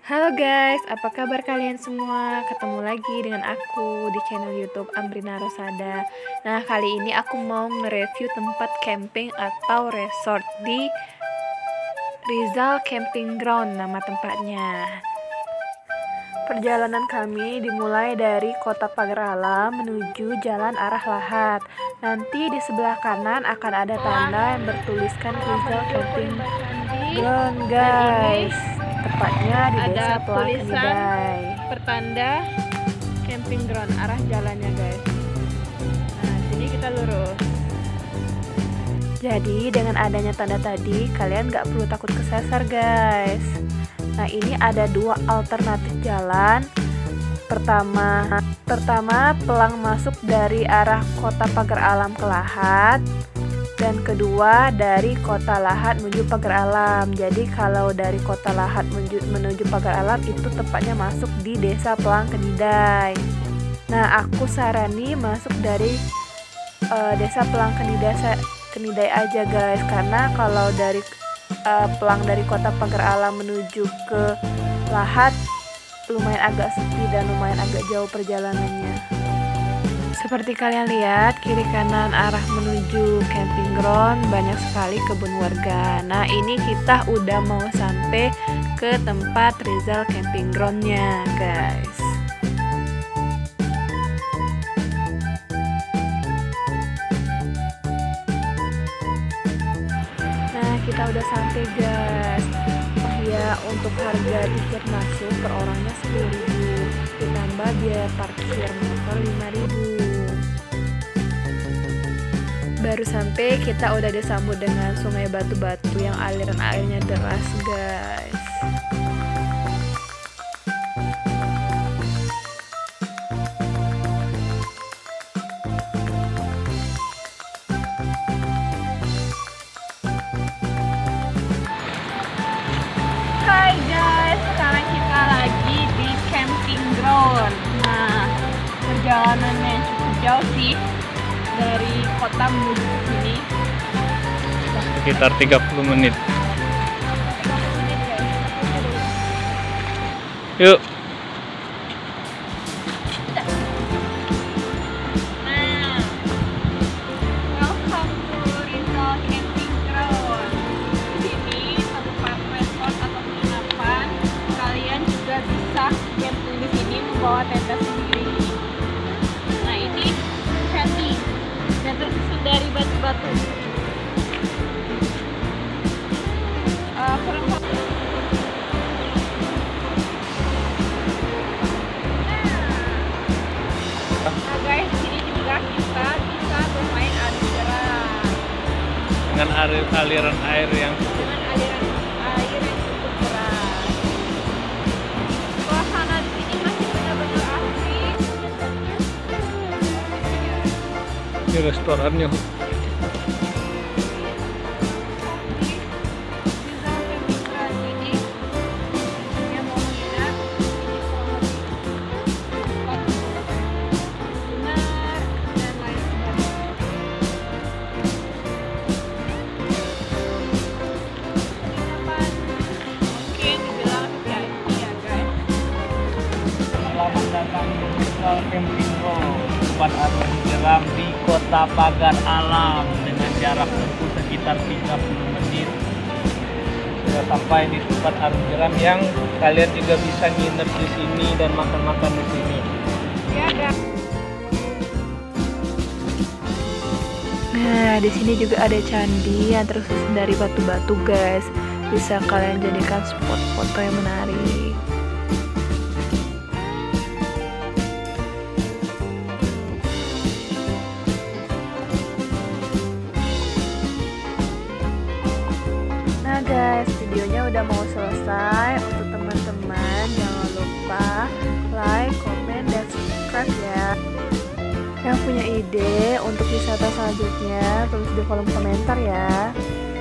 Halo guys, apa kabar kalian semua? Ketemu lagi dengan aku di channel YouTube Amrina Rosada. Nah, kali ini aku mau nge-review tempat camping atau resort di Rizal Camping Ground, nama tempatnya. Perjalanan kami dimulai dari Kota Pagar Alam menuju Jalan Arah Lahat. Nanti di sebelah kanan akan ada tanda yang bertuliskan Rizal Camping Ground, guys. Tepatnya di Desa Pelang Kenidai. Pertanda camping ground, arah jalannya guys. Nah, sini kita lurus. Jadi dengan adanya tanda tadi, kalian gak perlu takut kesasar guys. Nah, ini ada dua alternatif jalan. Pertama, pelang masuk dari arah Kota Pagar Alam ke Lahat. Dan kedua dari Kota Lahat menuju Pagar Alam. Jadi kalau dari Kota Lahat menuju Pagar Alam itu tepatnya masuk di Desa Pelang Kenidai. Nah, aku sarani masuk dari Desa Pelang Kenidai aja guys, karena kalau dari Pelang dari Kota Pagar Alam menuju ke Lahat lumayan agak sepi dan lumayan agak jauh perjalanannya. Seperti kalian lihat, kiri kanan arah menuju camping ground banyak sekali kebun warga. Nah, ini kita udah mau sampai ke tempat Rizal Camping Groundnya, guys. Nah, kita udah sampai, guys. Oh ya, untuk harga tiket masuk per orangnya 10.000, ditambah biaya parkir motor 5.000. Baru sampai kita udah disambut dengan sungai batu-batu yang aliran airnya deras guys. Hai guys, sekarang kita lagi di camping ground. Nah, perjalanannya cukup jauh sih dari kota menuju ke sini, sekitar 30 menit. 30 menit guys. Yuk. Nah, welcome to Rizal Camping Ground. Di sini tempat resort atau penginapan. Kalian juga bisa camping di sini membawa tenda sendiri. Nah, ini candy dan tersusun dari batu-batu. Nah guys, di sini juga kita bisa bermain air jeram Dengan aliran air yang dengan aliran air yang cukup deras. Suasana di sini masih benar-benar asik. di restorannya. Selamat datang di Rizal Camping Ground, tempat air jeram di Kota Pagar Alam dengan jarak tempuh sekitar 30 menit. Sudah sampai di tempat air jeram yang kalian juga bisa nginep di sini dan makan-makan di sini. Ya, guys. Nah, di sini juga ada candi yang tersusun dari batu-batu, guys. Bisa kalian jadikan spot foto yang menarik. Nah guys, videonya udah mau selesai. Untuk teman-teman jangan lupa like, comment, dan subscribe ya. Yang punya ide untuk wisata selanjutnya tulis di kolom komentar ya.